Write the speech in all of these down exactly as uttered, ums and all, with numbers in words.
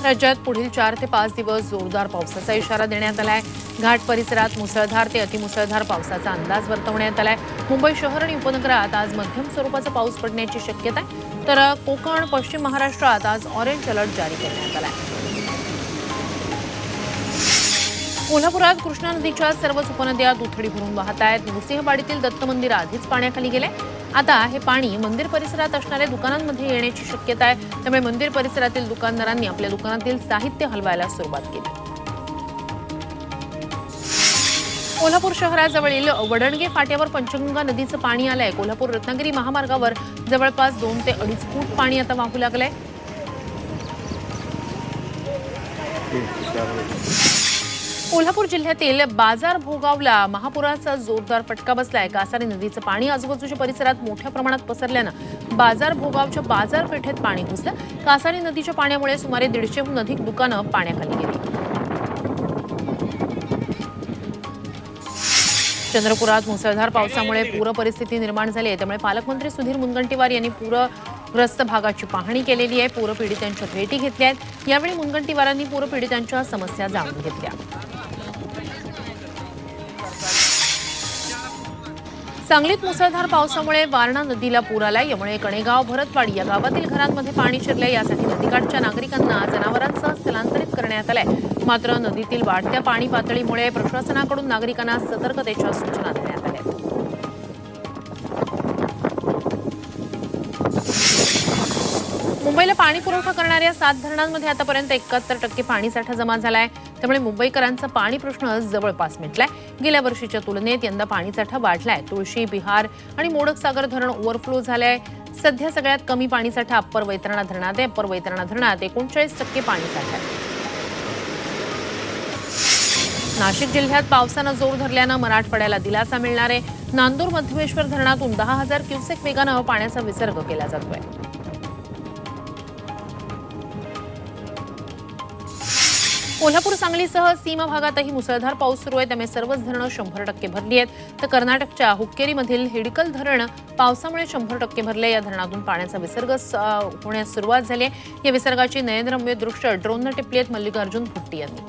राज्यात पुढील चार ते पाच दिवस जोरदार पावसाचा इशारा देण्यात आलाय। घाट परिसरात मुसळधार ते अतिमुसळधार पावसाचा अंदाज वर्तवण्यात आलाय। मुंबई शहर आणि उपनगरात आज मध्यम स्वरूपाचा पाऊस पडण्याची शक्यता आहे, तर कोकण पश्चिम महाराष्ट्रात आज ऑरेंज अलर्ट जारी करण्यात आलाय। कोल्हापुरात कृष्णा नदीच्या सर्वच उपनद्या दुथडी भरून वाहत आहेत। नृसिंहवाडीतील दत्त मंदिर आधीच पाण्याखाली गेले। आता हे पाणी मंदिर परिसरात असणाऱ्या दुकानांमध्ये येण्याची शक्यता आहे, त्यामुळे मंदिर परिसरातील दुकानदारांनी आपल्या दुकानातील साहित्य हलवायला सुरुवात केली। कोल्हापूर शहराजवळील वडणगे फाट्यावर पंचगंगा नदीचं पाणी आलंय। कोल्हापूर रत्नागिरी महामार्गावर जवळपास दोन ते अडीच फूट पाणी आता वाहू लागलंय। कोल्हापूर जिल्ह्यातील बाजार भोगावला महापुराचा जोरदार फटका बसलाय। कासारी नदीचं पाणी आजूबाजूच्या परिसरात मोठ्या प्रमाणात पसरल्यानं बाजार भोगावच्या बाजारपेठेत पाणी घुसलं। कासारी नदीच्या पाण्यामुळे सुमारे दीडशेहून अधिक दुकानं पाण्याखाली गेली। चंद्रपुरात मुसळधार पावसामुळे पूर परिस्थिती निर्माण झाली आहे, त्यामुळे पालकमंत्री सुधीर मुनगंटीवार यांनी पूरग्रस्त भागाची पाहणी केलेली आहे। पूरपीडितांच्या भेटी घेतल्या आहेत। यावेळी मुनगंटीवारांनी पूरपीडितांच्या समस्या जाणून घेतल्या। सांगलीत मुसळधार पावसामुळे वारणा नदीला पूर आलाय। यामुळे कणेगाव भरतवाडी या गावातील घरांमध्ये पाणी शिरले। यासाठी नदीकाठच्या नागरिकांना जनावरांसह स्थलांतरित करण्यात आलंय। मात्र नदीतील वाढत्या पाणी पातळीमुळे प्रशासनाकडून नागरिकांना सतर्कतेच्या सूचना देण्यात आल्या। मुंबईला पाणी पुरवठा करणाऱ्या सात धरणांमध्ये आतापर्यंत एकाहत्तर टक्के पाणीसाठा जमा झालाय, त्यामुळे मुंबईकरांचा पाणी प्रश्न जवळपास मिटलाय। गेल्या वर्षीच्या तुलनेत यंदा पाणीसाठा वाढलाय। तुळशी, बिहार आणि मोडक सागर धरण ओव्हरफ्लो झालंय। सध्या सगळ्यात कमी पाणीसाठा अप्पर वैतरणा धरणात आहे। अप्पर वैतरणा धरणात एकोणचाळीस टक्के पाणीसाठा आहे। नाशिक जिल्ह्यात पावसानं जोर धरल्यानं मराठवाड्याला दिलासा मिळणार आहे। नांदूर मध्यमेश्वर धरणातून दहा हजार क्युसेक वेगानं पाण्याचा विसर्ग केला जातोय। कोल्हापूर सांगलीसह सीमा भागातही मुसळधार पाऊस सुरू आहे, त्यामुळे सर्वच धरणं शंभर टक्के भरली आहेत। तर कर्नाटकच्या हुक्केरीमधील हिडकल धरण पावसामुळे शंभर टक्के भरले। या धरणातून पाण्याचा विसर्ग होण्यास सुरुवात झाली आहे। या विसर्गाची नयनरम्य दृश्य ड्रोननं टिपली आहेत मल्लिकार्जुन भुट्टी यांनी।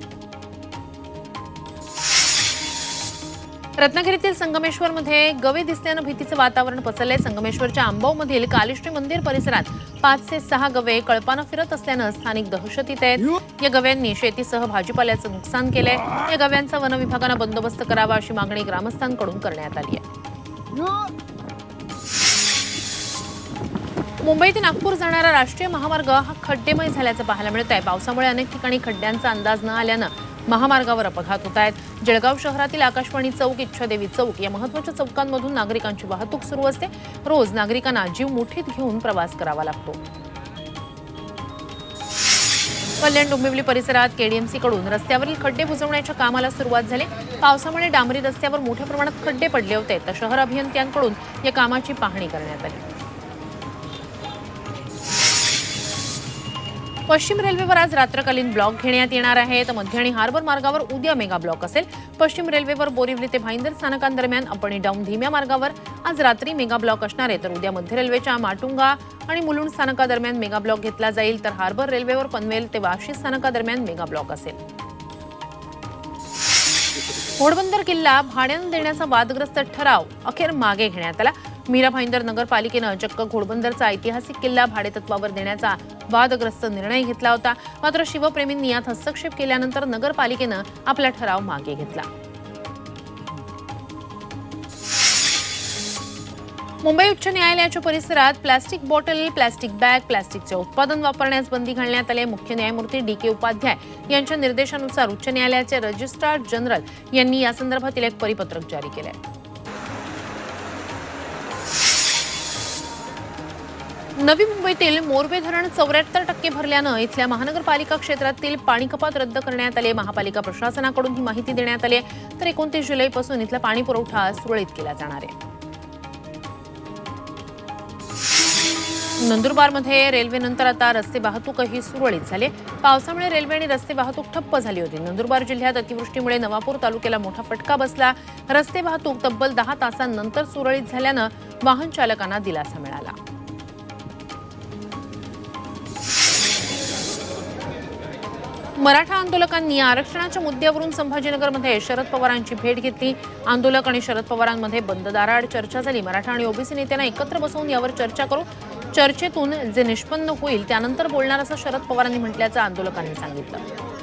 रत्नागिरीतील संगमेश्वरमध्ये गवे दिसल्यानं भीतीचं वातावरण पसरलंय। संगमेश्वरच्या आंबावमधील कालेश्वरी मंदिर परिसरात पाच ते सहा गवे कळपानं फिरत असल्यानं स्थानिक दहशतीत आहेत। या गव्यांनी शेतीसह भाजीपाल्याचं नुकसान केलंय। या गव्यांचा वन विभागानं बंदोबस्त करावा अशी मागणी ग्रामस्थांकडून करण्यात आली आहे। मुंबई ते नागपूर जाणारा राष्ट्रीय महामार्ग हा खड्डेमय झाल्याचं पाहायला मिळत आहे। पावसामुळे अनेक ठिकाणी खड्ड्यांचा अंदाज न आल्यानं महामार्गावर अपघात होत आहेत। जळगाव शहरातील आकाशवाणी चौक, इच्छादेवी चौक या महत्त्वाच्या चौकांमधून नागरिकांची वाहतूक सुरू असते। रोज नागरिकांना जीव मुठीत घेऊन प्रवास करावा लागतो। कल्याण डोंबिवली परिसरात केडीएमसी कडून रस्त्यावरील खड्डे बुजवण्याच्या कामाला सुरुवात झाली। पावसामुळे डांबरी रस्त्यावर मोठ्या प्रमाणात खड्डे पडले होते, तर शहर अभियंत्यांकडून या कामाची पाहणी करण्यात आली। पश्चिम रेल्वेवर आज रात्रकालीन ब्लॉक घेण्यात येणार आहे, तर मध्य आणि हार्बर मार्गावर उद्या मेगा ब्लॉक असेल। पश्चिम रेल्वेवर बोरिवली ते भाईंदर स्थानकांदरम्यान अप आणि डाऊन धीम्या मार्गावर आज रात्री मेगा ब्लॉक असणार आहे, तर उद्या मध्य रेल्वेच्या माटुंगा आणि मुलुंड स्थानकादरम्यान मेगा ब्लॉक घेतला जाईल, तर हार्बर रेल्वेवर पनवेल ते वाशी स्थानकादरम्यान मेगा ब्लॉक असेल। घोडबंदर किल्ला भाड्यानं देण्याचा वादग्रस्त ठराव अखेर मागे घेण्यात आला। मीरा भाईंदर नगरपालिकेनं चक्क घोडबंदरचा ऐतिहासिक किल्ला भाडेतत्वावर देण्याचा वादग्रस्त निर्णय घेतला होता। मात्र शिवप्रेमींनी यात हस्तक्षेप केल्यानंतर नगरपालिकेनं आपला ठराव मागे घेतला। मुंबई उच्च न्यायालयाच्या परिसरात प्लास्टिक बॉटल, प्लास्टिक बॅग, प्लास्टिकचे उत्पादन वापरण्यास बंदी घालण्यात आली। मुख्य न्यायमूर्ती डी के उपाध्याय यांच्या निर्देशानुसार उच्च न्यायालयाचे रजिस्ट्रार जनरल यांनी या संदर्भातील एक परिपत्रक जारी केले आहे। नवी मुंबईतील मोरबे धरण चौऱ्याहत्तर टक्के भरल्यानं इथल्या महानगरपालिका क्षेत्रातील पाणी कपात रद्द करण्यात आली। महापालिका प्रशासनाकडून ही माहिती देण्यात आली आहे, तर एकोणतीस जुलैपासून इथला पाणी पुरवठा सुरळीत केला जाणार आहे। नंदुरबारमध्ये रेल्वेनंतर आता रस्ते वाहतूकही सुरळीत झाली। पावसामुळे रेल्वे आणि रस्ते वाहतूक ठप्प झाली होती। नंदुरबार जिल्ह्यात अतिवृष्टीमुळे नवापूर तालुक्याला मोठा फटका बसला। रस्ते वाहतूक तब्बल दहा तासांनंतर सुरळीत झाल्यानं वाहन चालकांना दिलासा मिळाला। मराठा आंदोलकांनी आरक्षणाच्या मुद्द्यावरून संभाजीनगरमध्ये शरद पवारांची भेट घेतली। आंदोलक आणि शरद पवारांमध्ये बंद दाराआड चर्चा झाली। मराठा आणि ओबीसी नेत्यांना एकत्र बसवून यावर चर्चा करू, चर्चेतून जे निष्पन्न होईल त्यानंतर बोलणार असं शरद पवारांनी म्हटल्याचं आंदोलकांनी सांगितलं।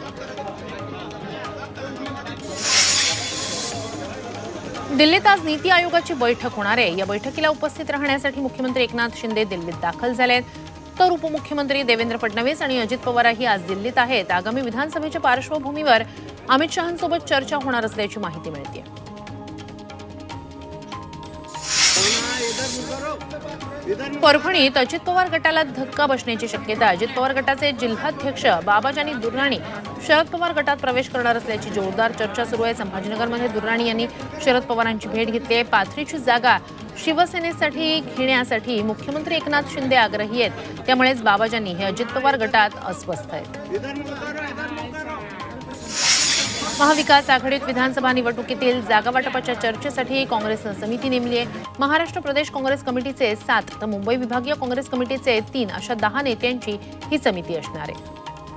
दिल्लीत आज नीती आयोगाची बैठक होणार आहे। या बैठकीला उपस्थित राहण्यासाठी मुख्यमंत्री एकनाथ शिंदे दिल्लीत दाखल झाले आहेत, तर उपमुख्यमंत्री देवेंद्र फडणवीस आणि अजित पवारही आज दिल्लीत आहेत। आगामी विधानसभेच्या पार्श्वभूमीवर अमित शहांसोबत चर्चा होणार असल्याची माहिती मिळते। परभणीत अजित पवार गटाला धक्का बसण्याची शक्यता। अजित पवार गटाचे जिल्हाध्यक्ष बाबाजानी दुर्राणी शरद पवार गटात प्रवेश करणार असल्याची जोरदार चर्चा सुरू आहे। संभाजीनगरमध्ये दुर्राणी यांनी शरद पवारांची भेट घेतली आहे। पाथरीची जागा शिवसेनेसाठी घेण्यासाठी मुख्यमंत्री एकनाथ शिंदे आग्रही आहेत, त्यामुळेच बाबाजानी हे अजित पवार गटात अस्वस्थ आहेत। महाविकास आघाडीत विधानसभा निवडणुकीतील जागा वाटपाच्या चर्चेसाठी काँग्रेसनं समिती नेमली आहे। महाराष्ट्र प्रदेश काँग्रेस कमिटीचे सात तर मुंबई विभागीय काँग्रेस कमिटीचे तीन अशा दहा नेत्यांची ही समिती असणार आहे।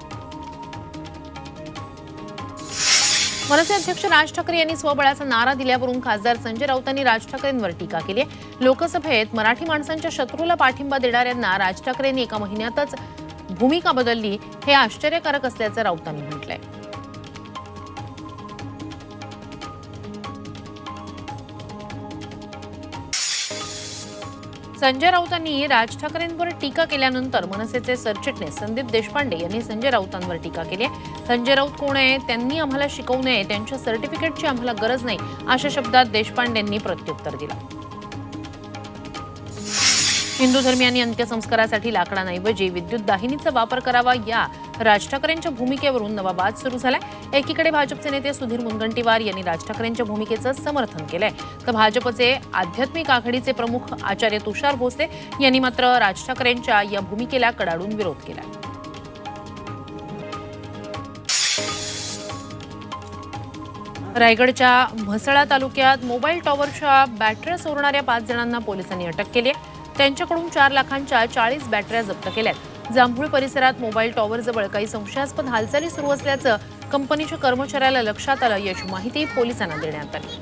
मनसे अध्यक्ष राज ठाकरे यांनी स्वबळाचा नारा दिल्यावरून खासदार संजय राऊतांनी राज ठाकरेंवर टीका केली आहे। लोकसभेत मराठी माणसांच्या शत्रूला पाठिंबा देणाऱ्यांना राज ठाकरेंनी एका महिन्यातच भूमिका बदलली, हे आश्चर्यकारक असल्याचं राऊतांनी म्हटलंय। संजय राऊतांनी राज ठाकरेंवर टीका केल्यानंतर मनसेचे सरचिटणीस संदीप देशपांडे यांनी संजय राऊतांवर टीका केली आहे। संजय राऊत कोण आहे, त्यांनी आम्हाला शिकवू नये, त्यांच्या सर्टिफिकेटची आम्हाला गरज नाही, अशा शब्दात देशपांडेंनी प्रत्युत्तर दिलं। हिंदू धर्मियांनी अंत्यसंस्कारासाठी लाकडांऐवजी विद्युत दाहिनीचा वापर करावा, या राज ठाकरेंच्या भूमिकेवरून नवा वाद सुरू झालाय। एकीकडे भाजपचे नेते सुधीर मुनगंटीवार यांनी राज ठाकरेंच्या भूमिकेचं समर्थन केलंय, तर भाजपचे आध्यात्मिक आघाडीचे प्रमुख आचार्य तुषार भोसले यांनी मात्र राज ठाकरेंच्या या भूमिकेला कडाडून विरोध केला। रायगडच्या म्हसळा तालुक्यात मोबाईल टॉवरच्या बॅटऱ्या चोरणाऱ्या पाच जणांना पोलिसांनी अटक केली आहे। त्यांच्याकडून चार लाखांच्या चाळीस बॅटऱ्या जप्त केल्यात। जांभूळ परिसरात मोबाईल टॉवरजवळ काही संशयास्पद हालचाली सुरू असल्याचं कंपनीच्या कर्मचाऱ्याला लक्षात आलं, याची माहिती पोलिसांना देण्यात आली।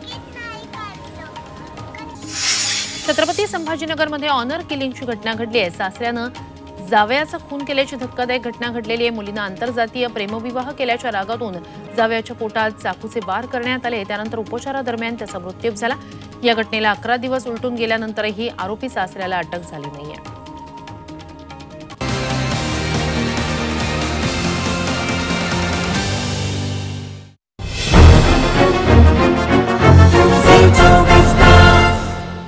छत्रपती संभाजीनगरमध्ये ऑनर किलिंगची घटना घडली आहे। सासऱ्यानं जावयाचा खून केल्याची धक्कादायक घटना घडलेली आहे। मुलीनं आंतरजातीय प्रेमविवाह केल्याच्या रागातून जावयाच्या पोटात चाकूचे वार करण्यात आले, त्यानंतर उपचारादरम्यान त्याचा मृत्यू झाला। या घटनेला अकरा दिवस उलटून गेल्यानंतरही आरोपी सासऱ्याला अटक झाली नाहीये।